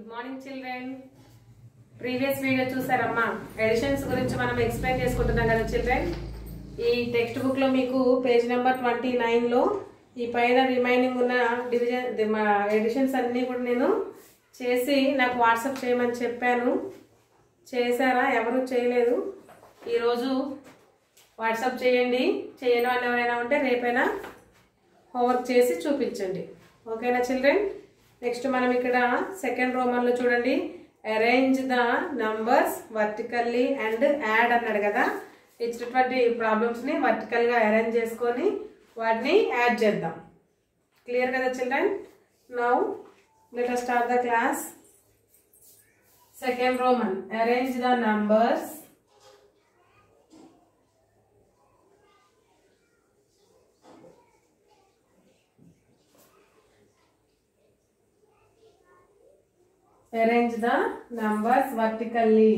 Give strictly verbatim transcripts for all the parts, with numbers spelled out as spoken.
Good morning children. Previous video చూసారమ్మా, additions గురించి మనం ఎక్స్ప్లెయిన్ చేసుకుంటున్నాం కదా చిల్డ్రన్. ఈ టెక్స్ట్ బుక్ లో మీకు పేజ్ నెంబర్ ట్వంటీ నైన్ లో ఈ పైన రిమైనింగ్ ఉన్న డివిజన్ ఎడిషన్స్ అన్నీ కూడా నేను చేసి నాకు వాట్సాప్ చేయమని చెప్పాను. చేశారా? ఎవరు చేయలేదు. ఈరోజు వాట్సాప్ చేయండి. చేయని వాళ్ళు ఎవరైనా ఉంటే రేపైనా హోంవర్క్ చేసి చూపించండి. ఓకేనా చిల్డ్రన్? నెక్స్ట్ మనం ఇక్కడ సెకండ్ రోమన్లో చూడండి, arrange the numbers vertically and add అన్నాడు కదా. ఇచ్చినటువంటి ప్రాబ్లమ్స్ని వర్టికల్గా అరేంజ్ చేసుకొని వాటిని యాడ్ చేద్దాం. క్లియర్ కదా children? Now let us start the class. Second Roman, arrange the numbers arrange the numbers vertically.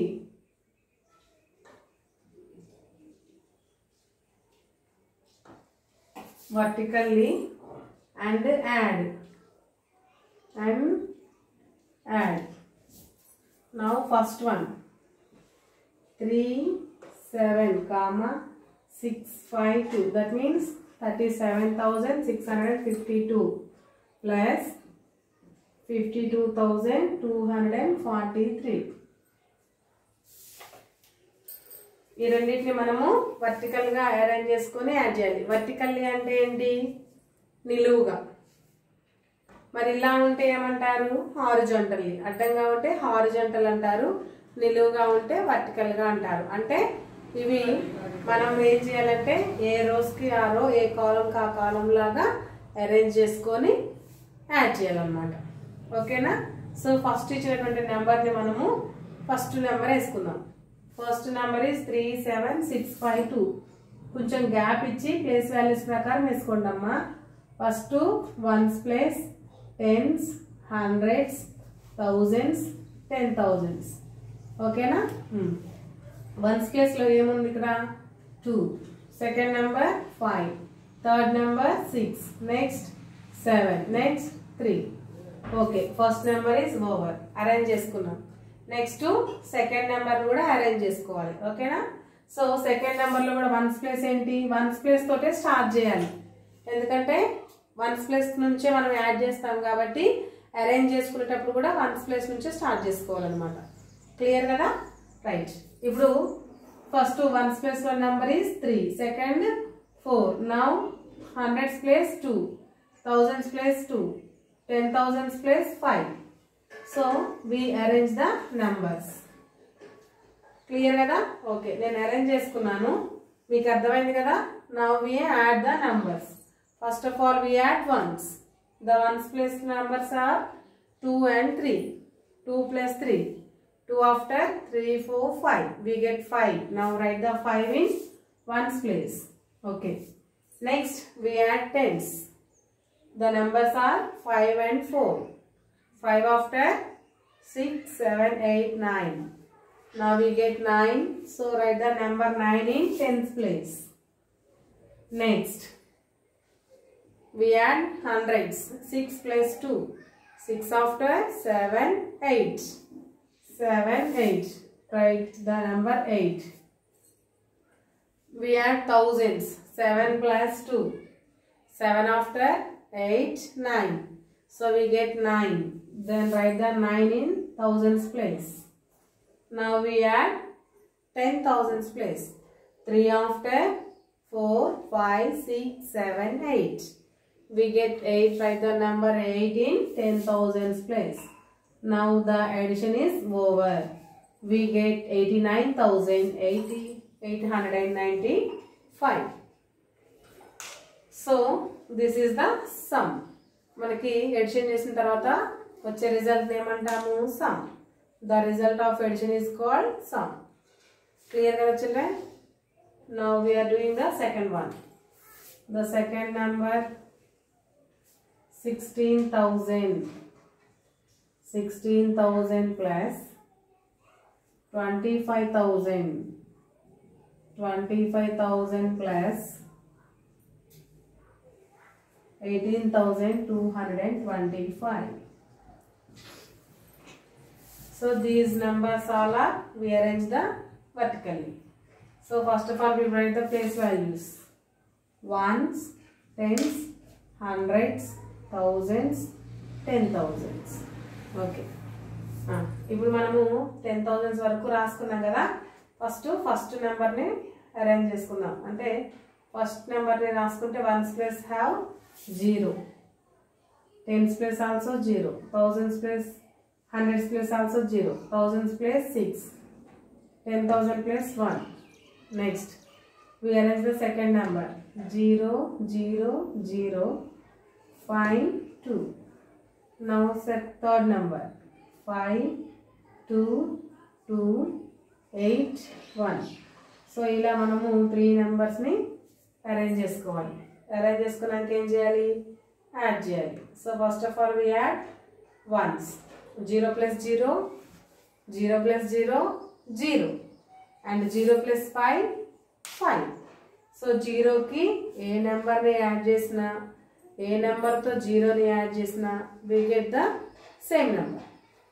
Vertically and add and add. Now first one, three seven comma six five two, that means thirty-seven thousand six hundred fifty-two plus fifty-two thousand two hundred forty-three. ఈ రెండింటిని మనము వర్టికల్గా arrange చేసుకొని add చేయాలి. Vertically అంటే ఏంటి? నిలువుగా. మరి ఇలా ఉంటే ఏమంటారు? హారిజాంటల్లీ. అడ్డంగా ఉంటే హారిజాంటల్ అంటారు, నిలువుగా ఉంటే వర్టికల్గా అంటారు. అంటే ఇవి మనం ఏం చేయాలంటే ఏ రోస్కి ఆ రో, ఏ కాలంకి ఆ కాలం లాగా అరేంజ్ చేసుకొని యాడ్ చేయాలన్నమాట. ఓకేనా? సో ఫస్ట్ ఇచ్చినటువంటి నెంబర్ని మనము ఫస్ట్ నెంబర్ వేసుకుందాం. First number is three seven six five two. కొంచెం గ్యాప్ ఇచ్చి ప్లేస్ వాల్యూస్ ప్రకారం వేసుకోండి అమ్మా. First ones place, tens, hundreds, thousands, ten thousands. ఓకేనా? వన్స్ ప్లేస్లో ఏముంది ఇక్కడ? Two. Second number five, third number six, next seven, next three. Okay, first number is over. Arrange చేసుకున్నాం. నెక్స్ట్ సెకండ్ నెంబర్ కూడా arrange చేసుకోవాలి. ఓకేనా? సో సెకండ్ నెంబర్లో కూడా వన్స్ ప్లేస్ ఏంటి? వన్స్ ప్లేస్ తోటే స్టార్ట్ చేయాలి. ఎందుకంటే వన్స్ ప్లేస్ నుంచే మనం యాడ్ చేస్తాం కాబట్టి అరేంజ్ చేసుకునేటప్పుడు కూడా వన్స్ ప్లేస్ నుంచే స్టార్ట్ చేసుకోవాలన్నమాట. క్లియర్ కదా? రైట్. ఇప్పుడు ఫస్ట్ వన్స్ ప్లేస్ లో number is three, second four. Now hundreds place two, thousands place two, ten thousands place five. So we arrange the numbers. Clear కదా? Okay, నేను arrange చేసుకున్నాను. మీకు అర్థమైంది కదా? Now we add the numbers. First of all, we add ones. The ones place numbers are two and three. two plus three. two after three, four, five. We get five. Now write the five in ones place. Okay. Next, we add tens. The numbers are five and four. five after six, seven, eight, nine. Now we get nine. So write the number nine in tens place. Next, we add hundreds. six plus two. six after seven, eight. seven, eight. Write the number eight. We add thousands. seven plus two. seven after eight, nine. So we get nine. Then write the nine in thousands place. Now we add ten thousands place. three after four, five, six, seven, eight. We get eight. Write the number eight in ten thousands place. Now the addition is over. We get eighty-nine thousand eight hundred ninety-five. So this is the sum. మనకి addition చేసిన తర్వాత వచ్చే result ఏమంటాము? Sum. The result of addition is called sum. Clear కదా children? Now we are doing the second one. The second number sixteen thousand. sixteen thousand plus twenty-five thousand. twenty-five thousand plus eighteen thousand two hundred twenty-five. So these numbers all are, we arrange the vertically. So first of all we write the place values. Ones, tens, hundreds, thousands, ten thousands. Okay. ఇప్పుడు మనము ten thousands వరకు రాసుకున్నాం కదా. First first నెంబర్ని arrange చేసుకుందాం. అంటే first నెంబర్ని రాసుకుంటే ones place have zero, tens place also zero, thousands place hundreds place also zero, thousands place six, ten thousand place one. Next we arrange the second number. Zero, zero, zero, five, two. Now set third number. Five, two, two, eight, one. So ఇలా మనము three నెంబర్స్ని arrange చేసుకోవాలి. Arrange చేసుకున్నాక ఏం చేయాలి? Add చేయాలి. So first of all we add ones. Zero plus zero, zero plus zero, zero, and zero plus five, five. So జీరోకి ఏ నెంబర్ని యాడ్ చేసినా, ఏ నెంబర్తో జీరోని యాడ్ చేసినా we get the same number.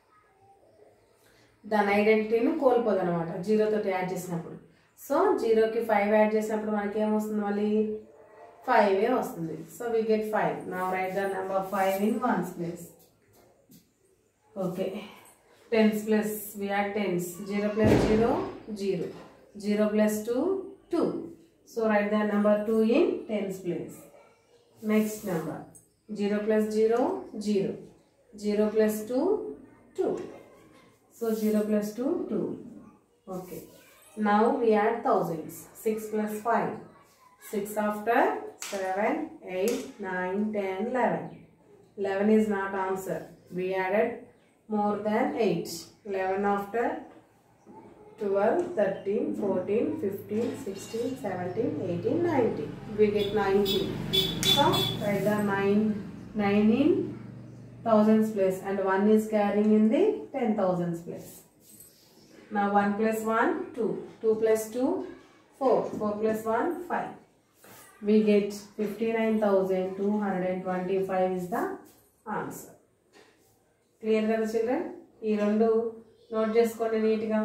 దాని ఐడెంటిటీని కోల్పోదు అనమాట జీరోతో యాడ్ చేసినప్పుడు. సో జీరోకి ఫైవ్ యాడ్ చేసినప్పుడు మనకి ఏమొస్తుంది? మళ్ళీ ఫైవే వస్తుంది. So we get five. Now write the number five in ones place. Okay. Tens plus, we add tens. Zero plus zero, zero. Zero plus two, two. So write the number two in tens place. Next number. Zero plus zero, zero. Zero plus two, two. So zero plus two, two. Okay. Now we add thousands. Six plus five. Six after seven, eight, nine, ten, eleven. Eleven is not answer. We added more than eight. Eleven after twelve, thirteen, fourteen, fifteen, sixteen, seventeen, eighteen, nineteen. We get nineteen. So write the nine, nine in thousands place, and one is carrying in the ten thousands place. Now one plus one, two. two plus two, four. four plus one, five. We get fifty-nine thousand two hundred twenty-five is the answer. Clear కదా children? ఈ రెండు note చేసుకోండి నీట్గా.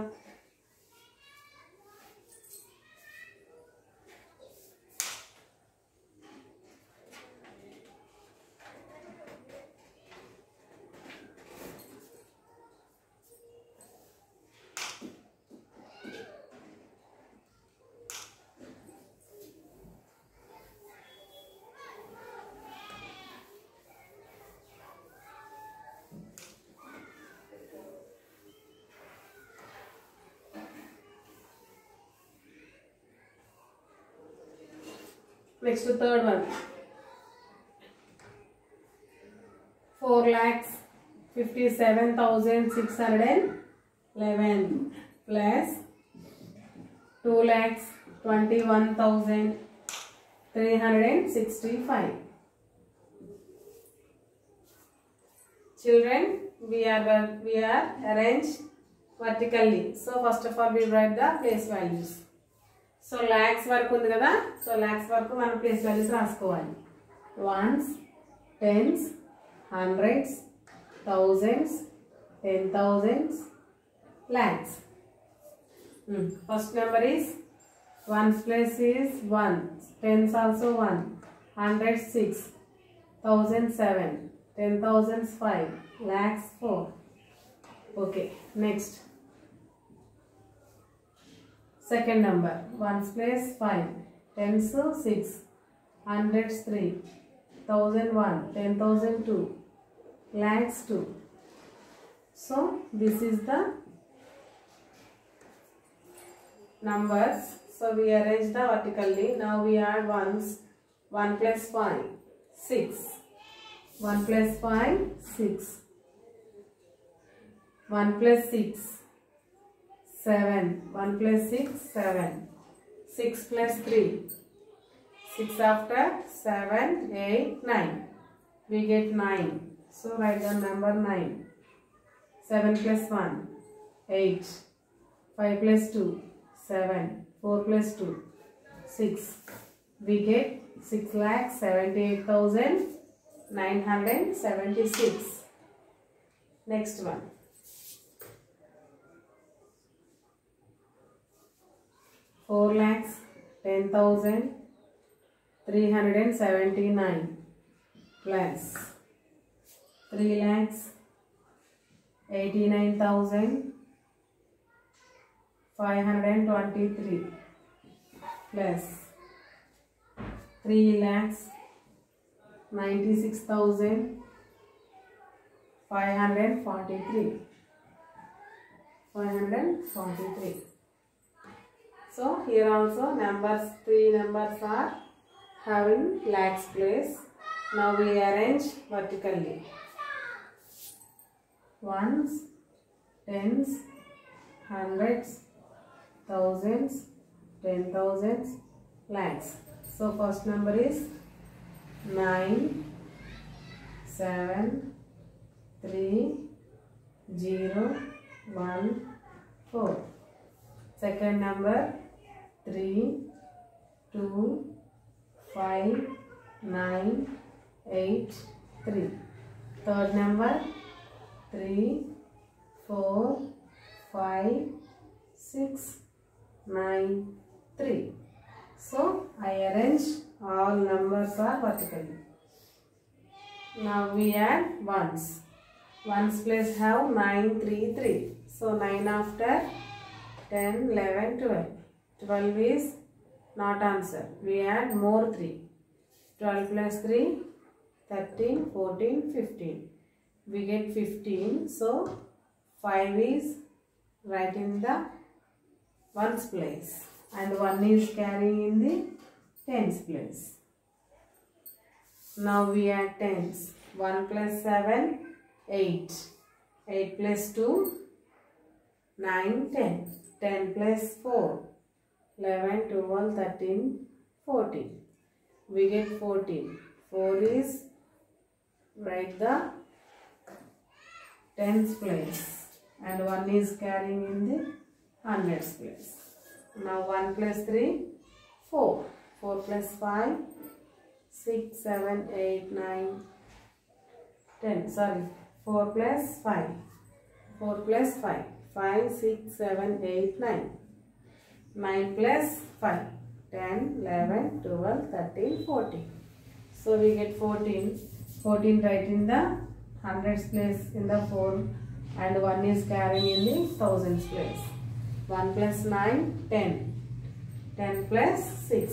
Next to third one. Four lakhs fifty-seven thousand six hundred eleven plus two lakhs twenty-one thousand three hundred sixty-five. Children, we are we are arranged vertically. So first of all we write the place values. So lakhs వరకు ఉంది కదా. So lakhs వరకు మనం place values రాసుకోవాలి. Ones, tens, hundreds, thousands, ten thousands, lakhs. First number is ones place is one, tens also one, hundreds six, thousand seven, ten thousands five, lakhs four. Okay. Next second number. Ones place five, tens six, hundreds three, thousand one, ten thousand two, lakhs two. So this is the numbers. So we arrange the vertically. Now we add ones. One plus five, six. One plus five, six. One plus six, seven. one plus six, seven. six plus three. six after seven, eight, nine. We get nine. So write the number nine. seven plus one, eight. five plus two, seven. four plus two, six. We get six lakh seventy-eight thousand nine hundred seventy-six. Next one. four lakhs ten thousand three hundred seventy-nine plus three lakhs eighty-nine thousand five hundred twenty-three plus three lakhs ninety-six thousand five hundred forty-three. five hundred forty-three. So here also numbers, three numbers are having lakhs place. Now we arrange vertically. Ones, tens, hundreds, thousands, ten thousands, lakhs. So first number is nine, seven, three, zero, one, four. Second number three, two, five, nine, eight, three. Third number three, four, five, six, nine, three. So I arrange all numbers are vertically. Now we add ones. Ones place have nine, three, three. So nine after ten, eleven, twelve. twelve is not answer. We add more three. twelve plus three, thirteen, fourteen, fifteen. We get fifteen. So five is right in the ones place. And one is carrying in the tens place. Now we add tens. one plus seven, eight. eight plus two, nine, ten. ten plus four, eleven, twelve, thirteen, fourteen. We get fourteen. four is right the tens place. And one is carrying in the hundreds place. Now one plus three, four. four plus five, six, seven, eight, nine, ten. Sorry, four plus five. four plus five. five, six, seven, eight, nine. nine plus five. ten, eleven, twelve, thirteen, fourteen. So we get fourteen. fourteen right in the hundreds place in the four. And one is carrying in the thousands place. one plus nine, ten. ten plus six.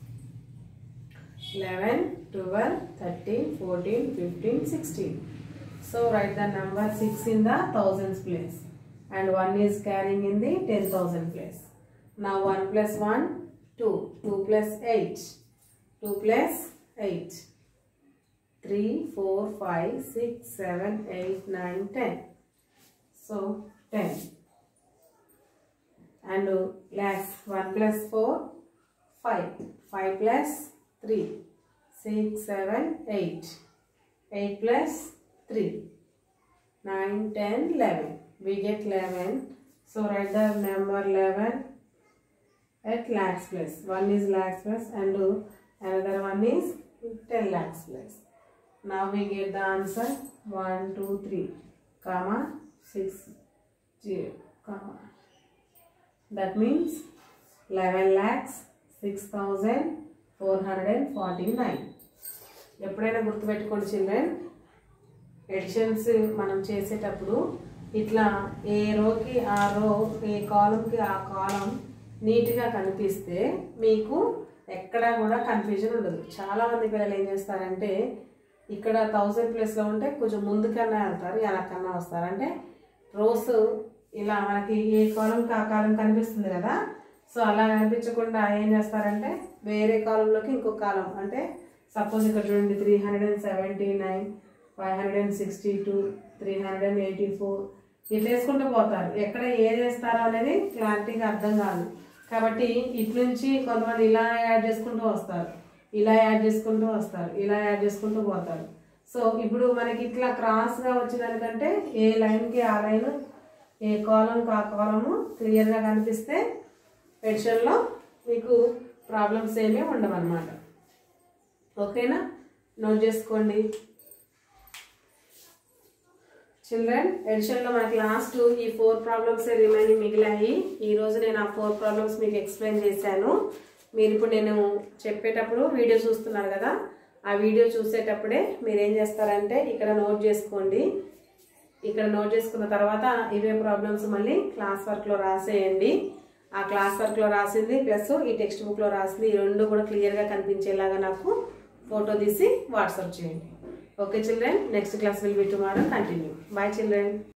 eleven, twelve, thirteen, fourteen, fifteen, sixteen. So write the number six in the thousands place. And one is carrying in the ten thousand place. Now one plus one, two. two plus eight. two plus eight. three, four, five, six, seven, eight, nine, ten. So ten. And lakhs. one plus four, five. five plus three. six, seven, eight. eight plus three. nine, ten, eleven. We get eleven. So write the number eleven at lakhs place. one is lakhs place and another one is ten lakhs place. Now we get the answer one, two, three, comma, six, zero, comma. That means eleven lakhs six thousand four hundred forty-nine. ఎప్పుడైనా గుర్తుపెట్టుకోండి children, editions మనం చేసేటప్పుడు ఇట్లా ఏ రోకి ఆ రో, ఏ కాలంకి ఆ కాలం నీట్గా కనిపిస్తే మీకు ఎక్కడా కూడా కన్ఫ్యూజన్ ఉండదు. చాలామంది పిల్లలు ఏం చేస్తారంటే ఇక్కడ థౌజండ్ ప్లేస్లో ఉంటే కొంచెం ముందుకన్నా వెళ్తారు, వెనకన్నా వస్తారు. అంటే రోస్ ఇలా మనకి ఏ కాలంకి ఆ కాలం కనిపిస్తుంది కదా, సో అలా కనిపించకుండా ఏం చేస్తారంటే వేరే కాలంలోకి ఇంకో కాలం, అంటే సపోజ్ ఇక్కడ చూడండి three hundred and seventy nine five hundred and sixty two three hundred and eighty four ఇట్లా వేసుకుంటూ పోతారు. ఎక్కడ ఏది వేస్తారో అనేది క్లారిటీగా అర్థం కాదు. కాబట్టి ఇటు నుంచి కొంతమంది ఇలా యాడ్ చేసుకుంటూ వస్తారు, ఇలా యాడ్ చేసుకుంటూ వస్తారు, ఇలా యాడ్ చేసుకుంటూ పోతారు. సో ఇప్పుడు మనకి ఇట్లా క్రాస్గా వచ్చేదానికంటే ఏ లైన్కి ఆ లైన్, ఏ కాలంకి ఆ కాలము క్లియర్గా కనిపిస్తే ఎడిషన్లో మీకు ప్రాబ్లమ్స్ ఏమీ ఉండవన్నమాట. ఓకేనా, నోట్ చేసుకోండి. చిల్డ్రన్ ఎడిషన్లో మనకి లాస్ట్ ఈ ఫోర్ ప్రాబ్లమ్స్ రిమైనింగ్ మిగిలాయి. ఈరోజు నేను ఆ ఫోర్ ప్రాబ్లమ్స్ మీకు ఎక్స్ప్లెయిన్ చేశాను. మీరు ఇప్పుడు నేను చెప్పేటప్పుడు వీడియో చూస్తున్నారు కదా, ఆ వీడియో చూసేటప్పుడే మీరు ఏం చేస్తారంటే ఇక్కడ నోట్ చేసుకోండి. ఇక్కడ నోట్ చేసుకున్న తర్వాత ఇవే ప్రాబ్లమ్స్ మళ్ళీ క్లాస్ వర్క్లో రాసేయండి. ఆ క్లాస్ వర్క్లో రాసింది ప్లస్ ఈ టెక్స్ట్ బుక్లో రాసింది ఈ రెండు కూడా క్లియర్గా కనిపించేలాగా నాకు ఫోటో తీసి వాట్సాప్ చేయండి. Okay children, next class will be tomorrow. Continue. Bye children.